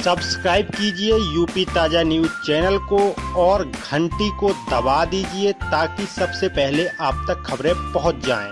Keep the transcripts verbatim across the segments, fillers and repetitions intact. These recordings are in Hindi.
सब्सक्राइब कीजिए यूपी ताज़ा न्यूज़ चैनल को और घंटी को दबा दीजिए ताकि सबसे पहले आप तक खबरें पहुंच जाएं।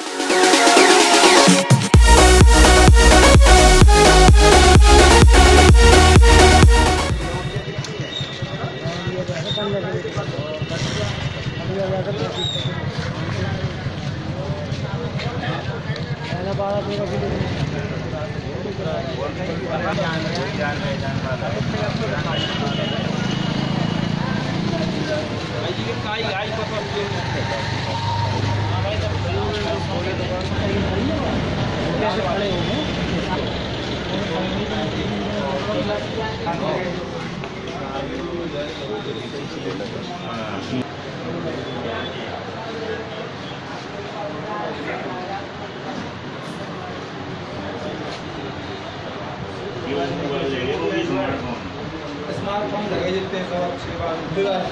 स्मार्टफोन लगे जितने सब अच्छे बात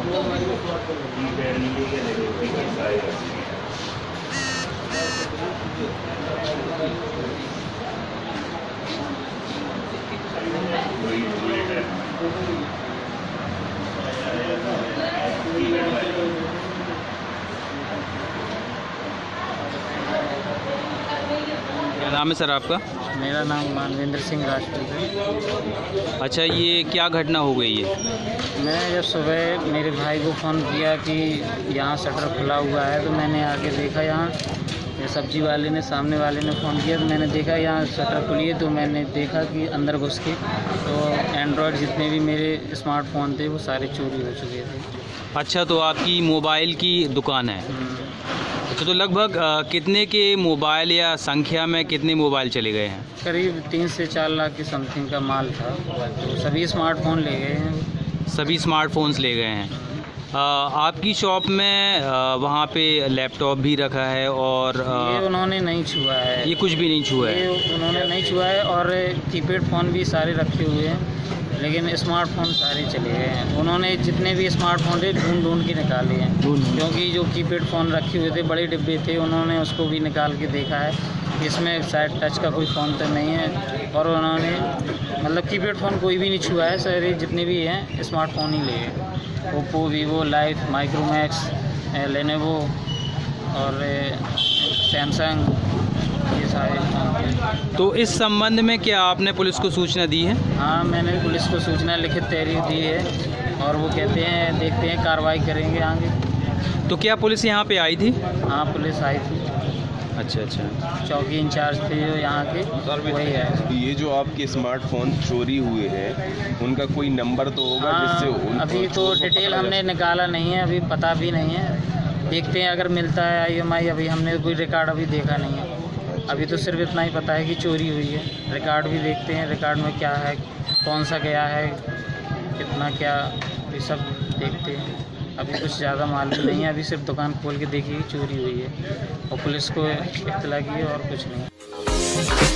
क्या नाम है सर आपका? मेरा नाम मानवेंद्र सिंह राजपूत है। अच्छा, ये क्या घटना हो गई है? मैं जब सुबह मेरे भाई को फ़ोन किया कि यहाँ शटर खुला हुआ है तो मैंने आके देखा, यहाँ ये सब्जी वाले ने सामने वाले ने फ़ोन किया तो मैंने देखा यहाँ शटर खुली है। तो मैंने देखा कि अंदर घुस के तो एंड्रॉयड जितने भी मेरे स्मार्टफोन थे वो सारे चोरी हो चुके थे। अच्छा, तो आपकी मोबाइल की दुकान है? अच्छा, तो लगभग आ, कितने के मोबाइल या संख्या में कितने मोबाइल चले गए हैं? करीब तीन से चार लाख की समथिंग का माल था, तो सभी स्मार्टफोन ले गए हैं। सभी स्मार्टफोन्स ले गए हैं। आ, आपकी शॉप में आ, वहाँ पे लैपटॉप भी रखा है और आ, ये उन्होंने नहीं छुआ है। ये कुछ भी नहीं छुआ है? ये उन्होंने नहीं छुआ है और कीपैड फ़ोन भी सारे रखे हुए हैं, लेकिन स्मार्टफोन सारे चले गए हैं। उन्होंने जितने भी स्मार्टफोन थे ढूंढ ढूंढ के निकाले हैं, क्योंकि जो कीपैड फ़ोन रखे हुए थे बड़े डिब्बे थे, उन्होंने उसको भी निकाल के देखा है इसमें शायद टच का कोई फ़ोन तो नहीं है, और उन्होंने मतलब कीपैड फ़ोन कोई भी नहीं छुआ है। सारे जितने भी हैं स्मार्टफोन ही ले गए। Oppo, Vivo, Lyf, Micromax, Lenovo और सैमसंग, ये सारे। तो इस संबंध में क्या आपने पुलिस को सूचना दी है? हाँ, मैंने पुलिस को सूचना लिखित तहरीर दी है और वो कहते हैं देखते हैं कार्रवाई करेंगे आगे। तो क्या पुलिस यहाँ पे आई थी? हाँ, पुलिस आई थी। अच्छा अच्छा। चौकी इंचार्ज थे जो यहाँ के, वही है। ये जो आपके स्मार्टफोन चोरी हुए हैं उनका कोई नंबर तो होगा? हाँ, जिससे उनको अभी तो डिटेल हमने निकाला नहीं है, अभी पता भी नहीं है। देखते हैं अगर मिलता है आई एम आई। अभी हमने कोई रिकॉर्ड अभी देखा नहीं है, अभी तो सिर्फ इतना ही पता है कि चोरी हुई है। रिकॉर्ड भी देखते हैं, रिकॉर्ड में क्या है, कौन सा गया है, कितना क्या, ये सब देखते हैं। अभी कुछ ज़्यादा मालूम नहीं है, अभी सिर्फ दुकान खोल के देखी चोरी हुई है और पुलिस को इत्तला की है और कुछ नहीं।